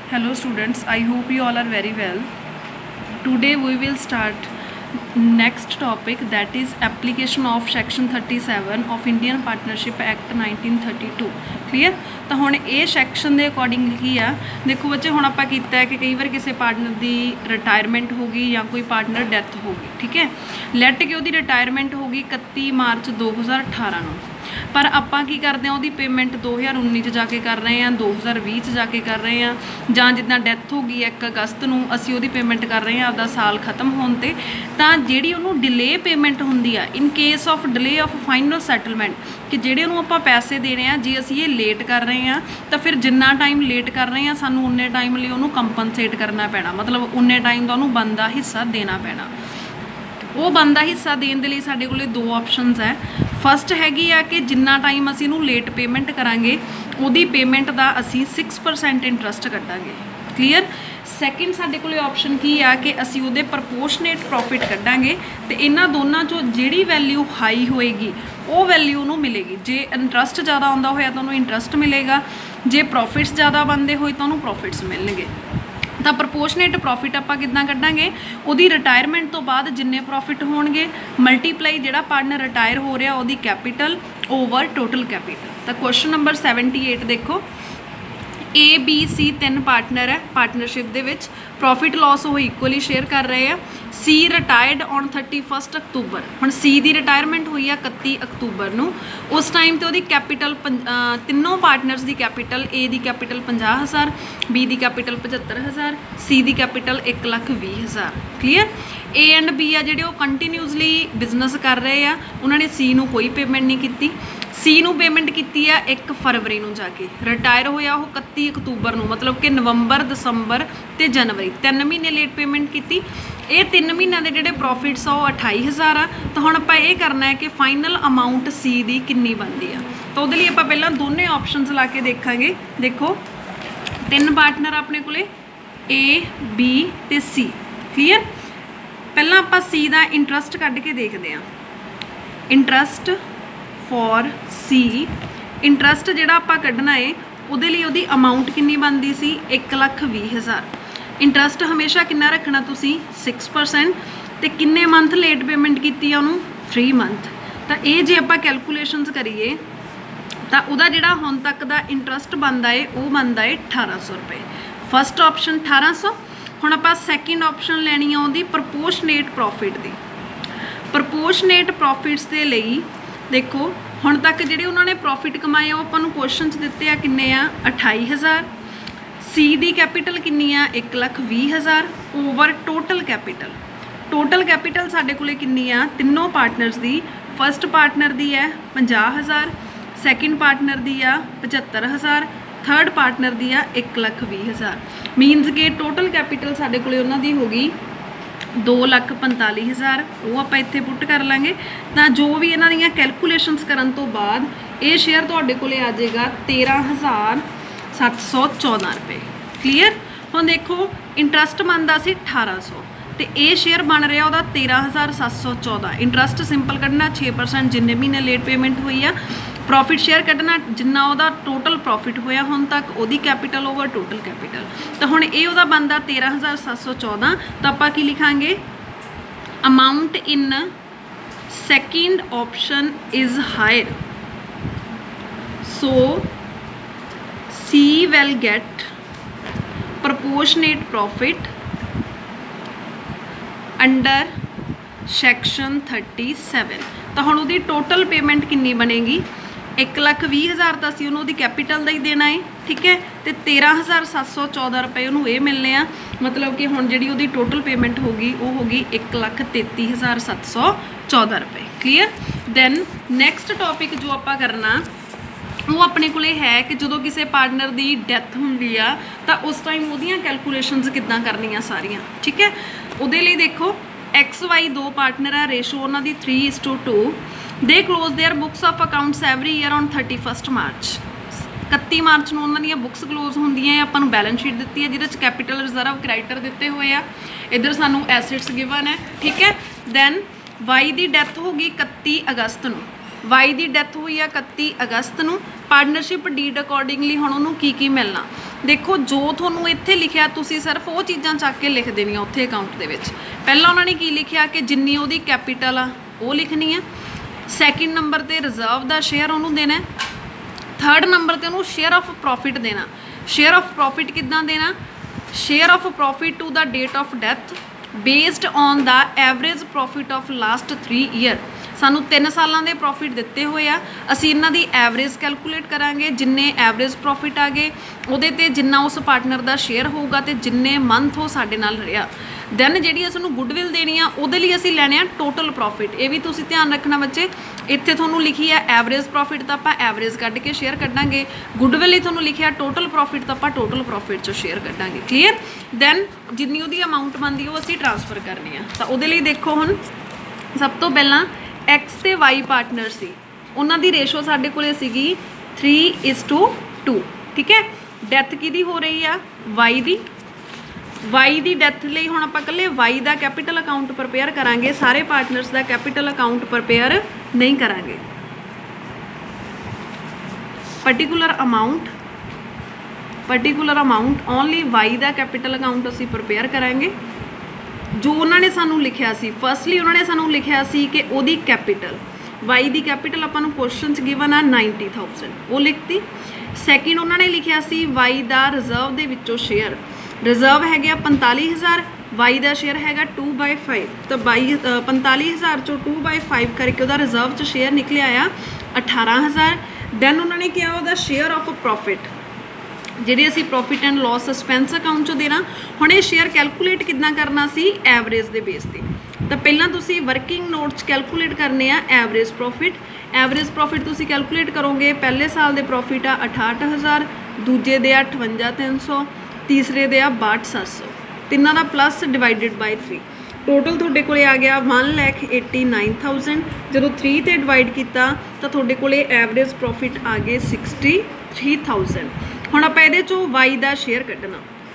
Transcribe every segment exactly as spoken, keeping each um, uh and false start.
Hello students, I hope you all are very well. Today we will start next topic, that is application of section thirty-seven of Indian Partnership Act nineteen thirty-two. Clear? तो हुण ये section के according की आ देखो बच्चे हुण आपां कीता है कि कई बार किसी पार्टनर की रिटायरमेंट होगी या कोई पार्टनर डैथ होगी, ठीक है। लैट के उसकी रिटायरमेंट होगी इकत्ती मार्च दो हज़ार अठारह नूं, पर आपां की करते हैं उसकी पेमेंट दो हज़ार उन्नीस जाके कर रहे हैं, दो हज़ार भी जाके कर रहे हैं, जां जिद्दां डैथ हो गई एक अगस्त नूं असीं उहदी पेमेंट कर रहे हैं आपदा साल खत्म होने ते, तां जिहड़ी उहनूं डिले पेमेंट हुंदी आ in case of delay of final settlement कि जिहड़े उहनूं आपां पैसे देने आ, जे असीं ये लेट कर रहे हैं तो फिर जिन्ना टाइम लेट कर रहे हैं सानूं उन्ने टाइम लई उहनूं कंपनसेट करना पैना, मतलब उन्ने टाइम दा उहनूं बनदा हिस्सा देना पैना। वो बनदा हिस्सा देने के लिए साडे कोले दो ऑप्शनस है। फस्ट हैगी आ कि जिन्ना टाइम असीं नूं लेट पेमेंट करांगे उहदी पेमेंट दा असीं सिक्स परसेंट इंटरस्ट कट्टांगे। क्लीयर? सैकेंड साडे कोले ऑप्शन की आ कि असीं उहदे प्रपोर्शनेट प्रॉफिट कट्टांगे ते इन्हां दोनां चों जिहड़ी वैल्यू हाई होएगी वो वैल्यू नूं मिलेगी। जे इंटरस्ट ज़्यादा आउंदा होया तां उहनूं इंटरस्ट मिलेगा, जे प्रॉफिट्स ज़्यादा बनदे होए तां उहनूं प्रॉफिट्स मिलणगे। तो प्रपोर्शनेट प्रॉफिट आपां किद्दां कड्डांगे, उहदी रिटायरमेंट तो बाद जिन्ने प्रॉफिट होणगे मल्टीप्लाई जिहड़ा पार्टनर रिटायर हो रहा उहदी कैपीटल ओवर टोटल कैपीटल। तो क्वेश्चन नंबर सैवनटी एट देखो, ए बी सी तीन पार्टनर है पार्टनरशिप दे विच, प्रॉफिट लॉस वो इक्वली शेयर कर रहे हैं। C retired on thirty first अक्तूबर, हुण सी की रिटायरमेंट हुई है इकत्ती अक्तूबर नूं, उस टाइम तो उहदी कैपीटल तिनों पार्टनर्स की कैपीटल, ए की कैपीटल पचास हज़ार, बी की कैपीटल पचहत्तर हज़ार, सी की कैपीटल एक लख भी हज़ार। क्लीयर? ए एंड बी आ जिहड़े कंटीन्यूसली बिजनेस कर रहे हैं, उन्होंने सी नूं कोई पेमेंट नहीं की। सी नूं पेमेंट की है एक फरवरी नूं जाके, रिटायर होया वो इकत्ती अक्तूबर नूं, मतलब कि नवंबर दसंबर ते जनवरी तीन महीने लेट पेमेंट की। ये तीन महीनों के जोड़े प्रॉफिट्स आ अठाई हज़ार आ। तो हुण आपां ये करना है कि फाइनल अमाउंट सी दी कितनी बनती है, तो उहदे लई आपां पहलां दोनों ऑप्शनस ला के देखांगे। देखो तीन पार्टनर अपने कोले ए बी ते सी। क्लीयर? पहलां आपां सी दा इंटरस्ट कढ के देखते हैं। इंटरस्ट फॉर सी, इंटरस्ट जिहड़ा आपां कढना है उहदे लई उहदी अमाउंट कितनी बनती सी एक लख भी हज़ार। इंटरस्ट हमेशा कितना रखना तुसी सिक्स परसेंट, तो किन्ने मंथ लेट पेमेंट की उन्होंने थ्री मंथ। तो ये जे आपां कैलकुलेशनस करिए तो वह जिहड़ा हुण तक का इंटरस्ट बनता है वो बनता है अठारह सौ रुपये। फस्ट ऑप्शन अठारह सौ। हुण आपां सैकेंड ऑप्शन लैनी है उहदी प्रपोर्शनेट प्रॉफिट की। प्रपोर्शनेट प्रॉफिट्स के लिए देखो हुण तक जिहड़े उन्होंने प्रॉफिट कमाए वो आपां नूं क्वेश्चन दिते आ किन्ने आ अठाई हज़ार, सी दी कैपीटल किन्नी आ एक लख भी हज़ार over total capital. Total capital साडे कोले किन्नी आ तिनों पार्टनर्स दी, फस्ट पार्टनर दी है पचास हज़ार, सैकेंड पार्टनर दी आ पचहत्तर हज़ार, थर्ड पार्टनर दी आ एक लख भी हज़ार। मीनस कि टोटल कैपीटल साडे कोले उन्हां दी होगी दो लख पंताली हज़ार। वो आप इत्थे पुट कर लाँगे तो जो भी इन्हां दीयां कैलकुलेशनस करन तो बाद ये शेयर तुहाडे कोले आ जाएगा तेरह हज़ार सत्त सौ चौदह रुपये। क्लीयर? हुण देखो इंटरस्ट बनता सी अठारह सौ, तो ये शेयर बन रहा वह तेरह हज़ार सत्त सौ चौदह। इंटरस्ट सिंपल कढ़ना छे परसेंट जिन्ने महीने लेट पेमेंट हुई है, प्रॉफिट शेयर कढ़ना जिन्ना वह टोटल प्रॉफिट होया हुण तक उहदी कैपीटल ओवर टोटल कैपीटल। तो हुण ये वह बनता तेरह हज़ार सत्त सौ चौदह। तो आपां की लिखांगे amount in second option is higher, so C will get proportionate profit under section thirty-seven। तो हुण उहदी टोटल पेमेंट कितनी बनेगी एक लख भी हज़ार तो असीं उहनूं उहदी कैपीटल दा ही देना है, ठीक है। तो तेरह हज़ार सत्त सौ चौदह रुपये उहनूं ये मिलने आ, मतलब कि हुण जिहड़ी उहदी टोटल पेमेंट होगी वो होगी एक लख तेती हज़ार सत्त सौ चौदह रुपये। क्लीयर? दैन नैक्सट टॉपिक जो आपां करना वो अपने को है कि जो किसी पार्टनर की डैथ होंगी आ तो उस टाइम वो कैलकुलेशनस किद्दां करनियां सारियां, ठीक है। उहदे लई देखो एक्स वाई दो पार्टनर आ, रेशो उन्हां दी three is to two, they close their books of accounts every year on thirty first March. इकत्ती मार्च नूं उन्हां दीयां बुक्स क्लोज होंदियां है, आपां नूं बैलेंस शीट दित्ती है जिहदे च कैपीटल रिजर्व क्रेडिटर दिते हुए आ, इधर सानूं एसेट्स गिवन है, ठीक है। दैन वाई की डैथ होगी इकत्ती अगस्त नूं, वाई की डैथ हुई है इकत्ती अगस्त नूं, पार्टनरशिप डीड अकॉर्डिंगली हुण उहनूं की की मिलना, देखो जो थोनों इत्थे लिखिया तुसी सिर्फ वो चीज़ां चक के लिख देनियां उत्थे अकाउंट दे विच। पहला उन्होंने की लिखिया कि जिन्नी उहदी कैपीटल आ वो लिखनी है, सैकेंड नंबर ते रिजर्व दा शेयर उन्होंने देना है, थर्ड नंबर ते उन्होंने शेयर ऑफ प्रॉफिट देना। शेयर ऑफ प्रॉफिट किद्दां देना, share of profit to the date of death based on the average profit of last three year. सानू तीन सालों के प्रॉफिट दिते हुए आ, असी इन्हां दी एवरेज कैलकुलेट करांगे, जिन्ने एवरेज प्रॉफिट आ गए उहदे ते जिन्ना उस पार्टनर का शेयर होगा तो जिन्ने मंथ हो साडे नाल रहा। दैन जिहड़ी असां गुडविल देनी आ उहदे लई असीं लैणे आ टोटल प्रॉफिट। ये भी तुसीं ध्यान रखना बच्चे, इत्थे तुहानूं लिखी है एवरेज प्रॉफिट तो आपां एवरेज कढ के शेयर कढांगे, गुडविल ही तुहानूं लिखिया टोटल प्रॉफिट तो आपां टोटल प्रॉफिट चों शेयर कढांगे। क्लीयर। दैन जिन्नी उहदी अमाउंट बनदी वो असीं ट्रांसफर करनी आ। तां उहदे लई देखो हुण सब तो पहलां एक्स ते वाई पार्टनर सी, उन्हां दी रेशो साडे कोले सीगी थ्री इज टू टू। ठीक है। डैथ किहदी हो रही आ, वाई दी। वाई दी डैथ लई हुण आपां कल्ले वाई दा कैपीटल अकाउंट प्रिपेयर करांगे, सारे पार्टनर्स दा कैपीटल अकाउंट प्रिपेयर नहीं करांगे। Particular amount particular amount only Y दा कैपीटल अकाउंट असीं प्रिपेयर करांगे। जो उन्होंने सानू लिखिया सी, फर्स्टली उन्होंने सानू लिखिया सी कि ओदी कैपीटल, वाई दी कैपीटल आपां नूं क्वेश्चन च गिवन आ नाइनटी थाउजेंड, वो लिखती। सैकेंड उन्होंने लिखिया सी वाई दा रिजर्व दे विचों शेयर, रिजर्व है गया पैंताली हज़ार, वाई का शेयर है टू बाय फाइव, तो बाई पैंताली हज़ार चो टू बाय फाइव करके वह रिजर्व च शेयर निकले आया अठारह हज़ार। दैन उन्होंने किया वह शेयर ऑफ प्रॉफिट जी असी profit and loss suspense account चो देना। हुण ये शेयर कैलकुलेट कितना करना सी, एवरेज के बेस पर। तो पहला तुसी वर्किंग नोट्स कैलकुलेट करने आ एवरेज प्रॉफिट। एवरेज प्रॉफिट तुसी कैलकुलेट करोगे, पहले साल के प्रॉफिट आ अठाहठ हज़ार, दूजे दे अठवंजा तीन सौ, तीसरे दे आ बाहठ सत्त सौ, तिना का plus divided by three. Total थोड़े को आ गया one lakh eighty nine thousand. जो थ्री ते डिवाइड किया तो थोड़े को एवरेज प्रॉफिट आ गए सिक्सटी थ्री थाउजेंड। हुण आपां इहदे चों वाई का शेयर कड्ढना।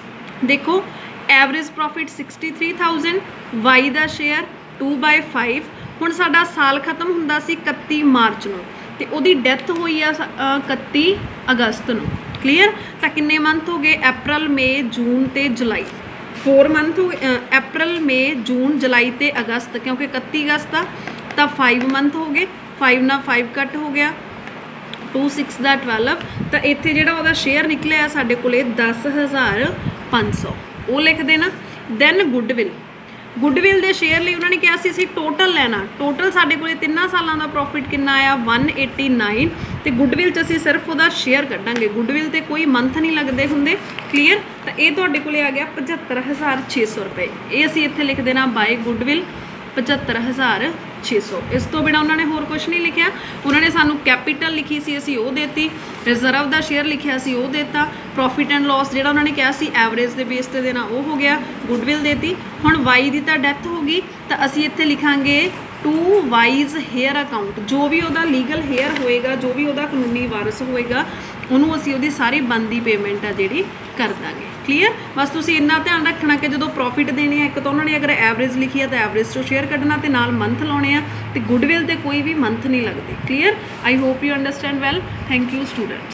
देखो average profit sixty three thousand, Y का शेयर टू बाय फाइव। हुण साडा साल खत्म हुंदा सी इकत्ती मार्च नूं ते उहदी डैथ हुई आ इकत्ती अगस्त नूं। क्लीयर। तो किन्ने मंथ हो गए, अप्रैल मई जून ते जुलाई, फोर मंथ हो गए। अप्रैल मई जून जुलाई ते अगस्त, क्योंकि इकत्ती अगस्त आ तो फाइव मंथ हो गए। फाइव ना फाइव कट हो गया, टू सिक्स का ट्वेल्व। तो इत्थे जिहड़ा उहदा शेयर निकलिया साडे कोले दस हज़ार पाँच सौ, वो लिख देना। दैन गुडविल, गुडविल के शेयर लिए उन्होंने कहा सी असीं टोटल लैना। टोटल साडे कोले तिन्ना सालां दा प्रॉफिट कितना आया वन एटी नाइन, तो गुडविल च असीं सिर्फ उहदा शेयर कढांगे। गुडविल ते कोई मंथ नहीं लगते हुंदे। क्लीयर। तो ये तुहाडे कोले आ गया पचहत्तर हज़ार छे सौ रुपये। ये असीं इत्थे लिख देना बाय गुडविल पचहत्तर हज़ार छे सौ। इस तो बिना उन्होंने होर कुछ नहीं लिखा। उन्होंने सानू कैपीटल लिखी सी असी वो देती, रिजर्व का शेयर लिखिया सी वो देता, प्रॉफिट एंड लॉस जिहड़ा उन्होंने कहा सी एवरेज के बेस पर देना वो हो गया, गुडविल देती। हुण वाई की तो डैथ होगी तो असी इत्थे लिखांगे टू वाइज हेयर अकाउंट। जो भी वह लीगल हेयर होएगा, जो भी वह कानूनी वारस होएगा, उन्होंने असी वो सारी बनती पेमेंट आ जी कर देंगे। क्लीयर। बस तुसी इन्ना ध्यान रखना कि जो प्रॉफिट देने एक तो उन्होंने अगर एवरेज लिखी है तो एवरेज चो शेयर कढ़ना, तो नाल मंथ लाने, तो गुडविल ते कोई भी मंथ नहीं लगती। Clear. I hope you understand well. Thank you students.